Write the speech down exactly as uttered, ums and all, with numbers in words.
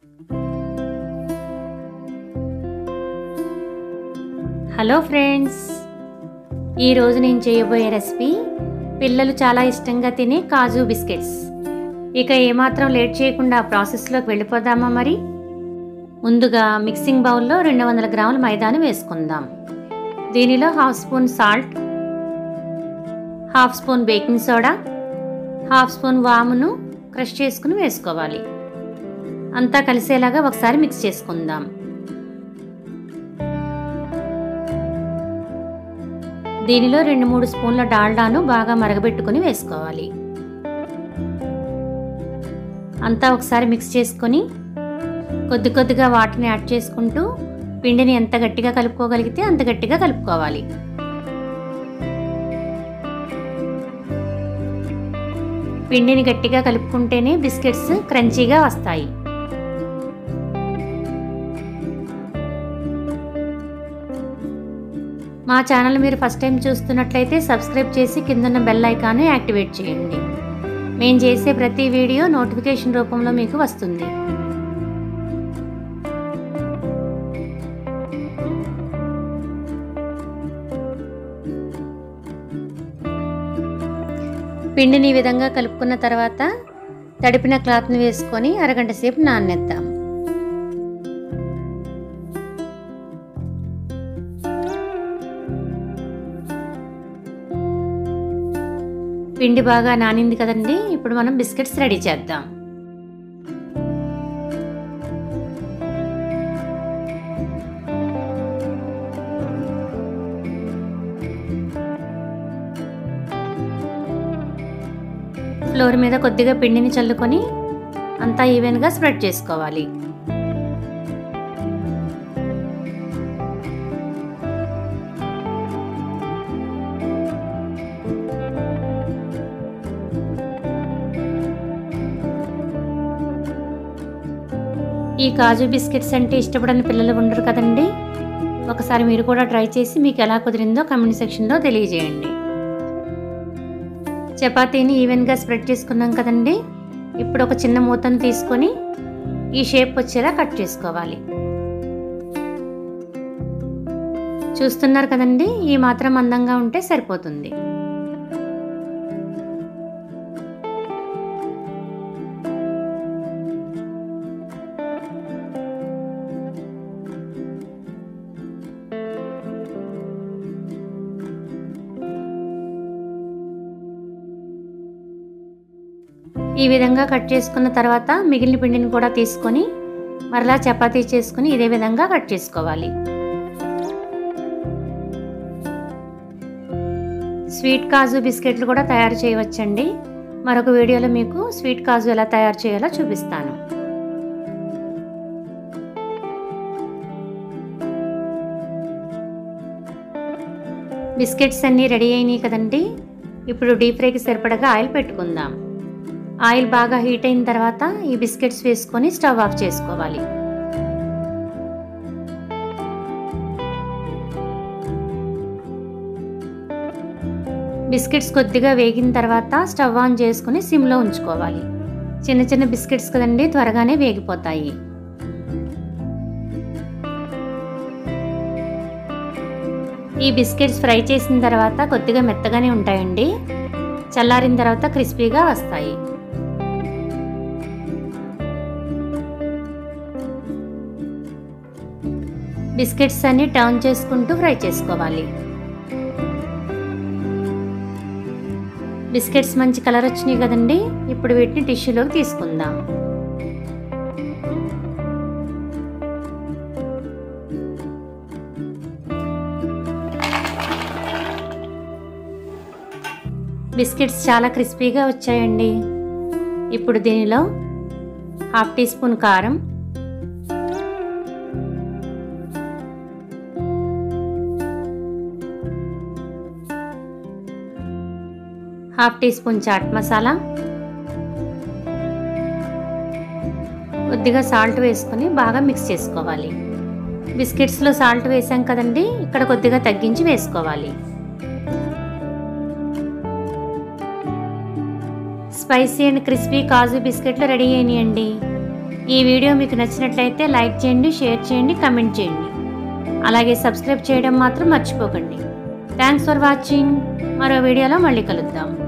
Hello friends, ఈరోజు నేను చేయబోయే రెసిపీ పిల్లలు చాలా ఇష్టంగా తినే కాజు బిస్కెట్స్. ఇక ఏమాత్రం లేట్ చేయకుండా ప్రాసెస్లోకి వెళ్ళిపోదామా? మరి ముందుగా మిక్సింగ్ బౌల్లో రెండు వందల గ్రాముల మైదాను వేసుకుందాం. దీనిలో half spoon salt, half spoon baking soda, half spoon వామును క్రష్ చేసుకుని వేసుకోవాలి. అంతా కలిసేలాగా ఒకసారి మిక్స్ చేసుకుందాం. దీనిలో రెండు మూడు స్పూన్ల డాల్డాను బాగా మరగబెట్టుకుని వేసుకోవాలి. అంతా ఒకసారి మిక్స్ చేసుకొని కొద్ది కొద్దిగా వాటర్ని యాడ్ చేసుకుంటూ పిండిని ఎంత గట్టిగా కలుపుకోగలిగితే అంత గట్టిగా కలుపుకోవాలి. పిండిని గట్టిగా కలుపుకుంటేనే బిస్కెట్స్ క్రంచీగా వస్తాయి. మా ఛానల్ మీరు ఫస్ట్ టైం చూస్తున్నట్లయితే సబ్స్క్రైబ్ చేసి కిందన్న బెల్ ఐకాన్ని యాక్టివేట్ చేయండి. మేము చేసే ప్రతి వీడియో నోటిఫికేషన్ రూపంలో మీకు వస్తుంది. పిండిని ఈ విధంగా కలుపుకున్న తర్వాత తడిపిన క్లాత్ని వేసుకొని అరగంట సేపు నాననిద్దాం. పిండి బాగా నానింది కదండి, ఇప్పుడు మనం బిస్కెట్స్ రెడీ చేద్దాం. ఫ్లోర్ మీద కొద్దిగా పిండిని చల్లుకొని అంతా ఈవెన్గా స్ప్రెడ్ చేసుకోవాలి. ఈ కాజు బిస్కెట్స్ అంటే ఇష్టపడని పిల్లలు ఉండరు కదండి. ఒకసారి మీరు కూడా ట్రై చేసి మీకు ఎలా కుదిరిందో కామెంట్ సెక్షన్లో తెలియజేయండి. చపాతీని ఈవెన్గా స్ప్రెడ్ చేసుకున్నాం కదండి. ఇప్పుడు ఒక చిన్న మూతను తీసుకొని ఈ షేప్ వచ్చేలా కట్ చేసుకోవాలి. చూస్తున్నారు కదండి, ఈ మాత్రం మందంగా ఉంటే సరిపోతుంది. ఈ విధంగా కట్ చేసుకున్న తర్వాత మిగిలిన పిండిని కూడా తీసుకొని మరలా చపాతీ చేసుకుని ఇదే విధంగా కట్ చేసుకోవాలి. స్వీట్ కాజు బిస్కెట్లు కూడా తయారు చేయవచ్చండి. మరొక వీడియోలో మీకు స్వీట్ కాజు ఎలా తయారు చేయాలో చూపిస్తాను. బిస్కెట్స్ అన్నీ రెడీ అయినాయి కదండి. ఇప్పుడు డీప్ ఫ్రైకి సరిపడగా ఆయిల్ పెట్టుకుందాం. ఆయిల్ బాగా హీట్ అయిన తర్వాత ఈ బిస్కెట్స్ వేసుకొని స్టవ్ ఆఫ్ చేసుకోవాలి. బిస్కెట్స్ కొద్దిగా వేగిన తర్వాత స్టవ్ ఆన్ చేసుకుని సిమ్లో ఉంచుకోవాలి. చిన్న చిన్న బిస్కెట్స్ కదండి, త్వరగానే వేగిపోతాయి. ఈ బిస్కెట్స్ ఫ్రై చేసిన తర్వాత కొద్దిగా మెత్తగానే ఉంటాయండి. చల్లారిన తర్వాత క్రిస్పీగా వస్తాయి. బిస్కెట్స్ అన్ని టర్న్ చేసుకుంటూ ఫ్రై చేసుకోవాలి. బిస్కెట్స్ మంచి కలర్ వచ్చినాయి కదండి. ఇప్పుడు వీటిని టిష్యూలోకి తీసుకుందాం. బిస్కెట్స్ చాలా క్రిస్పీగా వచ్చాయండి. ఇప్పుడు దీనిలో హాఫ్ టీ స్పూన్ కారం, half teaspoon chaat masala, కొద్దిగా సాల్ట్ వేసుకొని బాగా మిక్స్ చేసుకోవాలి. బిస్కెట్స్లో సాల్ట్ వేసాం కదండి, ఇక్కడ కొద్దిగా తగ్గించి వేసుకోవాలి. స్పైసీ అండ్ క్రిస్పీ కాజు బిస్కెట్లు రెడీ అయినాయండి. ఈ వీడియో మీకు నచ్చినట్లయితే లైక్ చేయండి, షేర్ చేయండి, కమెంట్ చేయండి. అలాగే సబ్స్క్రైబ్ చేయడం మాత్రం మర్చిపోకండి. Thanks for watching. మరో వీడియోలో మళ్ళీ కలుద్దాం.